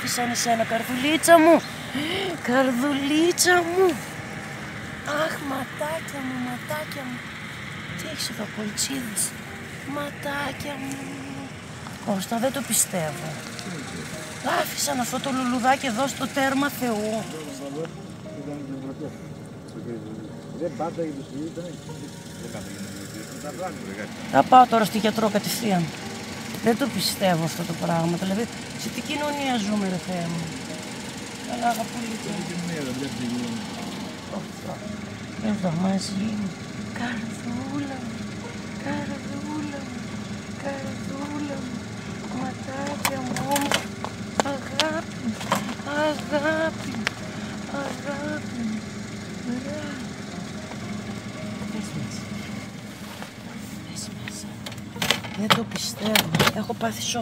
άφησαν εσένα, καρδουλίτσα μου. Καρδουλίτσα μου. Αχ, ματάκια μου, ματάκια μου. Τι έχεις εδώ, κολτσίδες. Ματάκια μου. Κώστα, δεν το πιστεύω. Άφησαν αυτό το λουλουδάκι εδώ στο τέρμα Θεού. Θα πάω τώρα στη γιατρό κατευθείαν. Δεν το πιστεύω αυτό το πράγμα. Δηλαδή, σε τι κοινωνία ζούμε, ρε Θεέ μου. Αλλά αγαπούλητα. Εδώ μαζί μου. Καρδούλα μου. Καρδούλα μου. Καρδούλα μου. Ματάκια μου. Αγάπη μου. Αγάπη μου. Αγάπη μου. Πες μέσα. Πες μέσα. Δεν το πιστεύω. Έχω πάθει σοκ.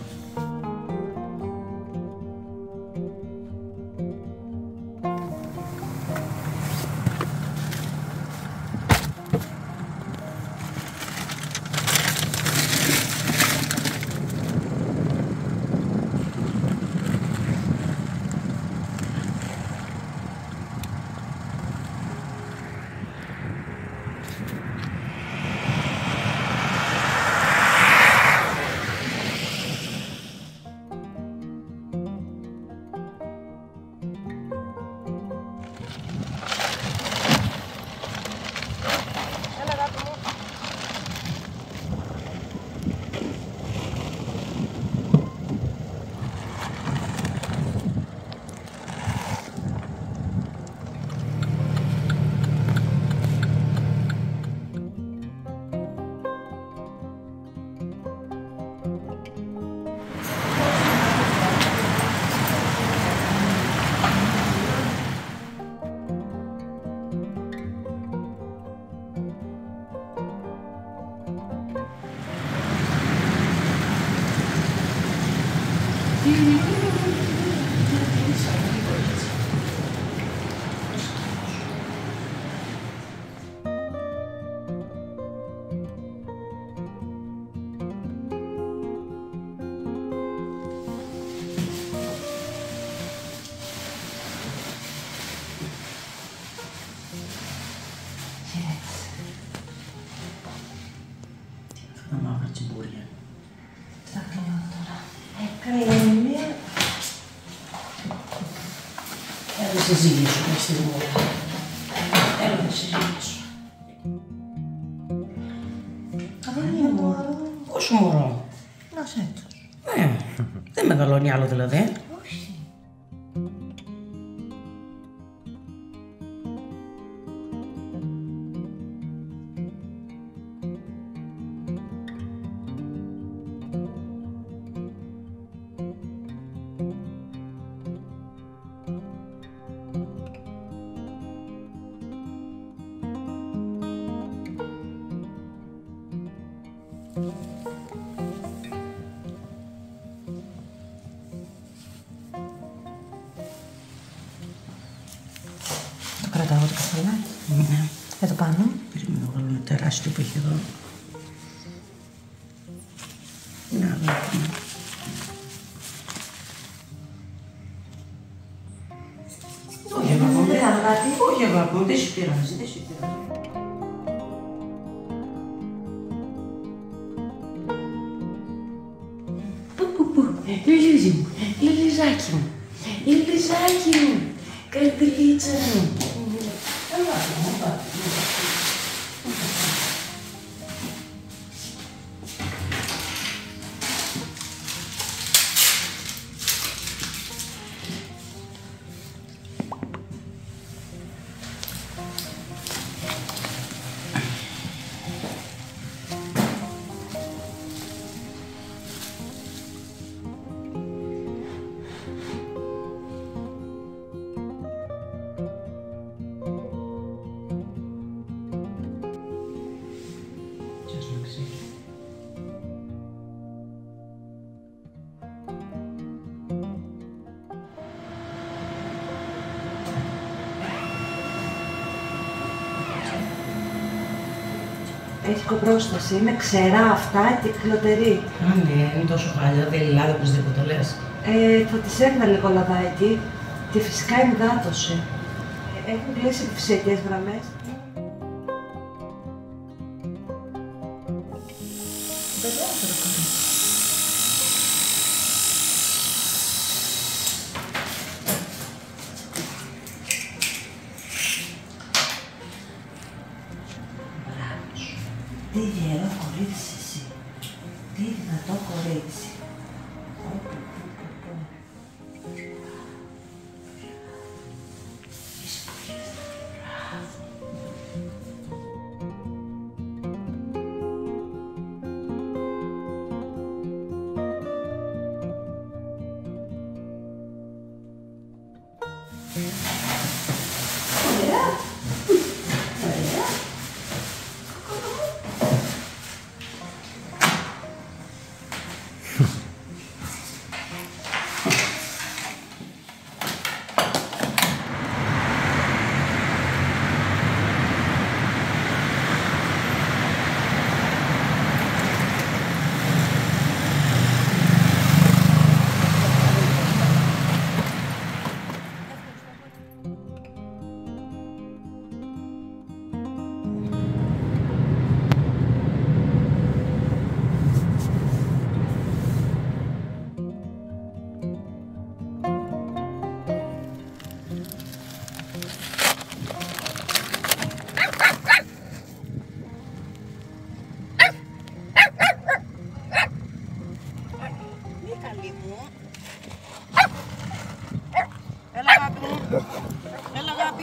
Τα μαύρα τσιμπούρια. Τι θα κάνω τώρα. Έκανε μία. Έλα να συζητήσω μια στιγμή. Έλα να συζητήσω. Δεν είναι μωρό. Πόσο μωρό. Να σε έτω. Δεν μεγαλώνει άλλο δηλαδή. Όχι. Το κρατάω το καφαλάκι. Ναι. Εδώ πάνω. Περιμένω να βάλω ένα τεράστιο που έχει εδώ. Να δω. Όχι αγάπη μου, όχι αγάπη μου, δεν σου πειράζει, δεν σου πειράζει. Λιλίζι μου, λιλιζάκι μου, λιλιζάκι μου, καρδιλίτσα μου. Αγάπη μου, αγάπη μου. Έχει κοπρόσταση, είναι ξερά αυτά και κλωτερή. Α, ναι, είναι τόσο χάλια, δεν είναι λάδι οπωσδήποτε λες. Θα της έβγαλε κολαδάκι και φυσικά ενδάτωσε. Έχουν κλείσει επιφυσιακές γραμμές. Μπελότερο κορίτσι. Μπράβο σου. Τι γερό κορίτσι εσύ. Τι δυνατό κορίτσι. Ωραία. Ωραία. Καλή μου. Έλα αγάπη μου. Έλα αγάπη.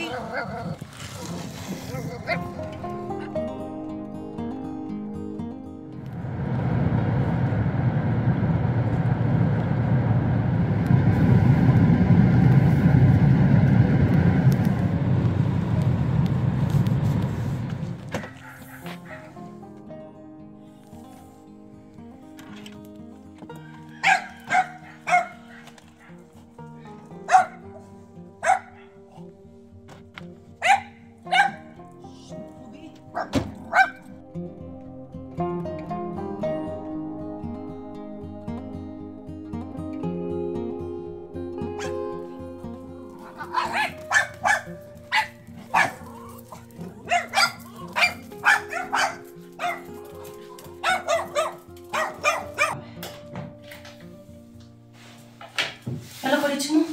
Έλα κορίτσι μου.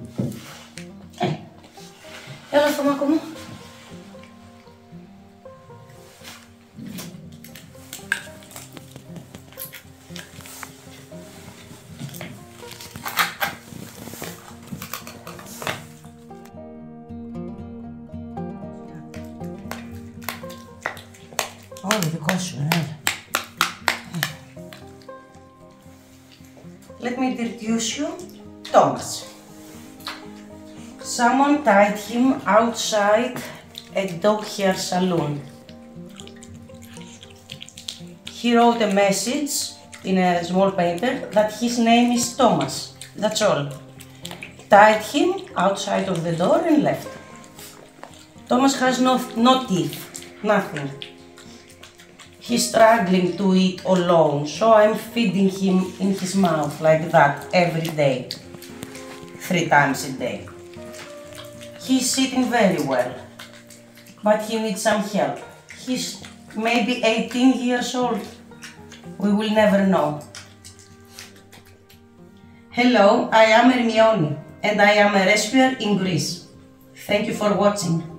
Έλα θωμάκο μου. Όλο δικό σου, έλα. Let me introduce you, Thomas. Someone tied him outside a dog hair salon. He wrote a message in a small paper that his name is Thomas. That's all. Tied him outside of the door and left. Thomas has no teeth, nothing. He's struggling to eat alone, so I'm feeding him in his mouth like that every day, 3 times a day. He's sitting very well, but he needs some help. He's maybe 18 years old. We will never know. Hello, I am Hermione, and I am a rescuer in Greece. Thank you for watching.